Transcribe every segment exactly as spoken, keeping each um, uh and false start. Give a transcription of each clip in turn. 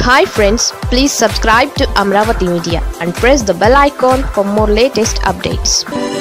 Hi friends, please subscribe to Amravati Media and press the bell icon for more latest updates.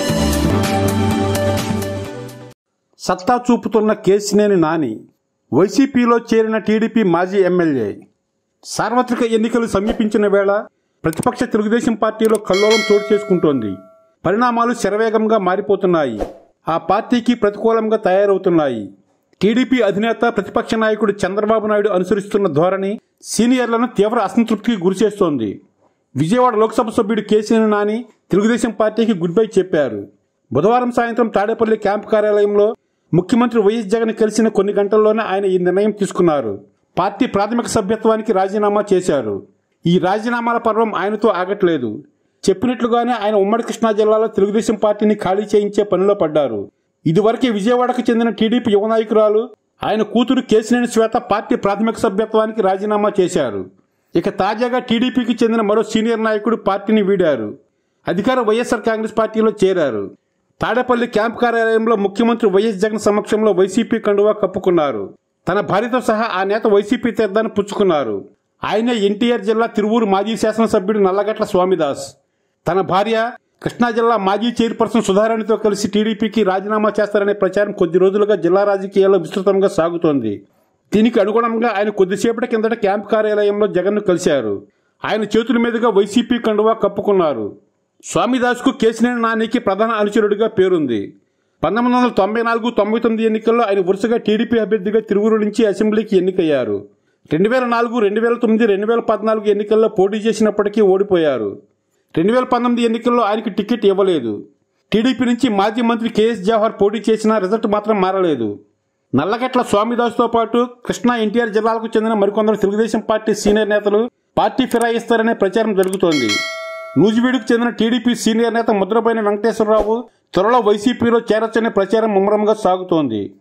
సత్తా చూపుతున్న కేసినేని నాని వైసీపీలో చేరిన TDP మాజీ MLA. సార్వత్రిక ఎన్నికలు సమీపించిన వేళ ప్రతిపక్ష తెలుగుదేశం పార్టీలో కల్లోలం చోటు చేసుకుంటోంది. పరిణామాలు శరవేగంగా మారిపోతున్నాయి. ఆ పార్టీకి ప్రతికూలంగా తయారవుతున్నాయి. టీడీపీ అధినేత ప్రతిపక్ష నాయకుడు చంద్రబాబు నాయుడు అనుసరిస్తున్న ధోరణి సీనియర్లను తీవ్ర అసంతృప్తికి గురిచేస్తోంది. విజయవాడ లోక్సభ సభ్యుడు కేసినేని నాని తెలుగుదేశం పార్టీకి గుడ్ బై చెప్పారు. బుధవారం సాయంత్రం తాడేపల్లి క్యాంపు కార్యాలయంలో ముఖ్యమంత్రి వైఎస్ జగన్ కలిసిన కొన్ని గంటల్లోనే ఆయన ఈ నిర్ణయం తీసుకున్నారు. పార్టీ ప్రాథమిక సభ్యత్వానికి రాజీనామా చేశారు. ఈ రాజీనామాల పర్వం ఆయనతో ఆగట్లేదు. చెప్పినట్లుగానే ఆయన ఉమ్మడి కృష్ణా జిల్లాలో తెలుగుదేశం పార్టీని ఖాళీ చేయించే పనిలో పడ్డారు. ఇదివరకే విజయవాడకు చెందిన టీడీపీ యువ నాయకురాలు ఆయన కూతురు కేసినేని శ్వేత పార్టీ ప్రాథమిక సభ్యత్వానికి రాజీనామా చేశారు. ఇక తాజాగా టీడీపీకి చెందిన మరో సీనియర్ నాయకుడు పార్టీని వీడారు. అధికార వైఎస్ఆర్ కాంగ్రెస్ పార్టీలో చేరారు. తాడేపల్లి క్యాంపు కార్యాలయంలో ముఖ్యమంత్రి వైఎస్ జగన్ సమక్షంలో వైసీపీ కండువా కప్పుకున్నారు. తన భార్యతో సహా ఆ నేత వైసీపీ తీర్థాన్ని పుచ్చుకున్నారు. ఆయనే ఎన్టీఆర్ జిల్లా తిరువూరు మాజీ శాసనసభ్యుడు నల్లగట్ల స్వామిదాస్. తన భార్య కృష్ణా జిల్లా మాజీ చైర్పర్సన్ సుధారాణితో కలిసి టీడీపీకి రాజీనామా చేస్తారనే ప్రచారం కొద్ది రోజులుగా జిల్లా రాజకీయాల్లో విస్తృతంగా సాగుతోంది. దీనికి అనుగుణంగా ఆయన కొద్దిసేపటి కిందట క్యాంపు కార్యాలయంలో జగన్ను కలిశారు. ఆయన చేతుల మీదుగా వైసీపీ కండువా కప్పుకున్నారు. స్వామిదాస్కు కేసినేని నానికి ప్రధాన అనుచరుడిగా పేరుంది. పంతొమ్మిది వందల తొంభై నాలుగు తొంభై తొమ్మిది ఎన్నికల్లో ఆయన వరుసగా టీడీపీ అభ్యర్థిగా తిరువూరు నుంచి అసెంబ్లీకి ఎన్నికయ్యారు. రెండు వేల నాలుగు రెండు వేల తొమ్మిది రెండు వేల పద్నాలుగు ఎన్నికల్లో పోటీ చేసినప్పటికీ ఓడిపోయారు. రెండు వేల పంతొమ్మిది ఎన్నికల్లో ఆయనకు టికెట్ ఇవ్వలేదు. టీడీపీ నుంచి మాజీ మంత్రి కేఎస్ జవహర్ పోటీ చేసినా రిజల్ట్ మాత్రం మారలేదు. నల్లగట్ల స్వామిదాస్తో పాటు కృష్ణా ఎన్టీఆర్ జిల్లాలకు చెందిన మరికొందరు తెలుగుదేశం పార్టీ సీనియర్ నేతలు పార్టీ ఫిరాయిస్తారనే ప్రచారం జరుగుతోంది. నూజివీడుకు చెందిన టీడీపీ సీనియర్ నేత ముద్రపైన వెంకటేశ్వరరావు త్వరలో వైసీపీలో చేరొచ్చనే ప్రచారం ముమ్మరంగా సాగుతోంది.